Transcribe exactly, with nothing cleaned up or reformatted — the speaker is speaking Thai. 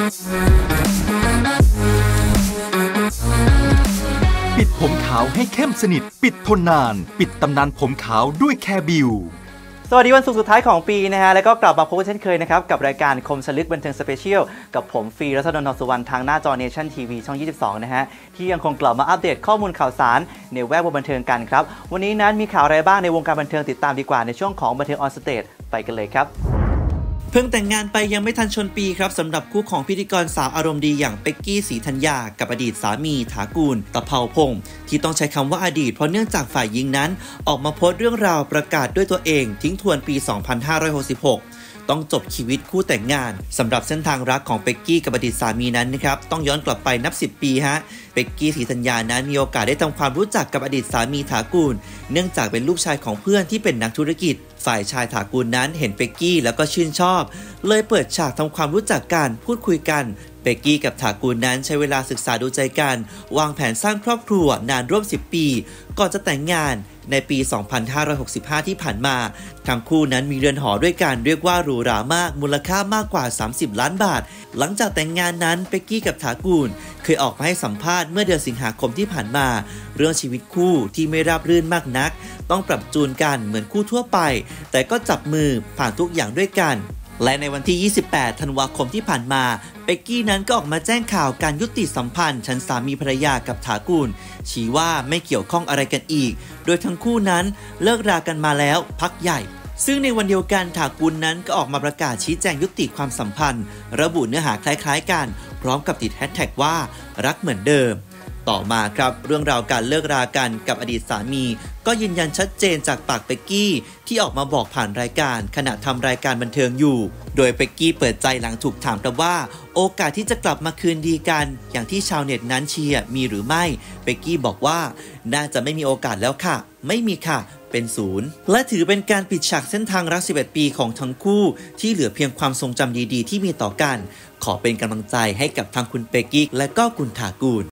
ปิดผมขาวให้เข้มสนิทปิดทนนานปิดตำนานผมขาวด้วยแคร์บิวสวัสดีวันศุกร์สุดท้ายของปีนะฮะแล้วก็กลับมาพบกันเช่นเคยนะครับกับรายการคมสลึกบันเทิงสเปเชียลกับผมฟรีรัศดร ทองสุวรรณทางหน้าจอ Nation ที วี ช่องยี่สิบสองนะฮะที่ยังคงกลับมาอัปเดตข้อมูลข่าวสารในแวดวงบันเทิงกันครับวันนี้นั้นมีข่าวอะไรบ้างในวงการบันเทิงติดตามดีกว่าในช่วงของบันเทิงออนสเตจไปกันเลยครับเพิ่งแต่งงานไปยังไม่ทันชนปีครับสำหรับคู่ของพิธีกรสาวอารมณ์ดีอย่างเป็กกี้ศรีธัญญากับอดีตสามีถากูลตะเภาพงศ์ที่ต้องใช้คำว่าอดีตเพราะเนื่องจากฝ่ายหญิงนั้นออกมาโพสต์เรื่องราวประกาศด้วยตัวเองทิ้งทวนปี สองพันห้าร้อยหกสิบหก ต้องจบชีวิตคู่แต่งงานสำหรับเส้นทางรักของเป็กกี้กับอดีตสามีนั้นนะครับต้องย้อนกลับไปนับสิบปีฮะเป็กกี้ศรีธัญญานั้นมีโอกาสได้ทำความรู้จักกับอดีตสามีถากูลเนื่องจากเป็นลูกชายของเพื่อนที่เป็นนักธุรกิจฝ่ายชายถากูลนั้นเห็นเป็กกี้แล้วก็ชื่นชอบเลยเปิดฉากทำความรู้จักกันพูดคุยกันเป็กกี้กับถากูลนั้นใช้เวลาศึกษาดูใจกันวางแผนสร้างครอบครัวนานร่วมสิบปีก่อนจะแต่งงานในปี สองพันห้าร้อยหกสิบห้า ที่ผ่านมาทั้งคู่นั้นมีเรือนหอด้วยกันเรียกว่าหรูหรามากมูลค่ามากกว่าสามสิบล้านบาทหลังจากแต่งงานนั้นเป็กกี้กับถากูลเคยออกมาให้สัมภาษณ์เมื่อเดือนสิงหาคมที่ผ่านมาเรื่องชีวิตคู่ที่ไม่ราบรื่นมากนักต้องปรับจูนกันเหมือนคู่ทั่วไปแต่ก็จับมือผ่านทุกอย่างด้วยกันและในวันที่ ยี่สิบแปด ธันวาคมที่ผ่านมาเป็กกี้นั้นก็ออกมาแจ้งข่าวการยุติสัมพันธ์ฉันสามีภรรยากับถากูลชี้ว่าไม่เกี่ยวข้องอะไรกันอีกโดยทั้งคู่นั้นเลิกรากันมาแล้วพักใหญ่ซึ่งในวันเดียวกันถากูลนั้นก็ออกมาประกาศชี้แจงยุติความสัมพันธ์ระบุเนื้อหาคล้ายๆกันพร้อมกับติดแฮชแท็กว่ารักเหมือนเดิมต่อมาครับเรื่องราวการเลิกรากันกับอดีตสามีก็ยืนยันชัดเจนจากปากเป็กกี้ที่ออกมาบอกผ่านรายการขณะทำรายการบันเทิงอยู่โดยเป็กกี้เปิดใจหลังถูกถามครับว่าโอกาสที่จะกลับมาคืนดีกันอย่างที่ชาวเน็ตนั้นเชียร์มีหรือไม่เป็กกี้บอกว่าน่าจะไม่มีโอกาสแล้วค่ะไม่มีค่ะเป็นศูนย์และถือเป็นการปิดฉากเส้นทางรักสิบเอ็ดปีของทั้งคู่ที่เหลือเพียงความทรงจำดีๆที่มีต่อกันขอเป็นกำลังใจให้กับทั้งคุณเป็กกี้และก็คุณถากูล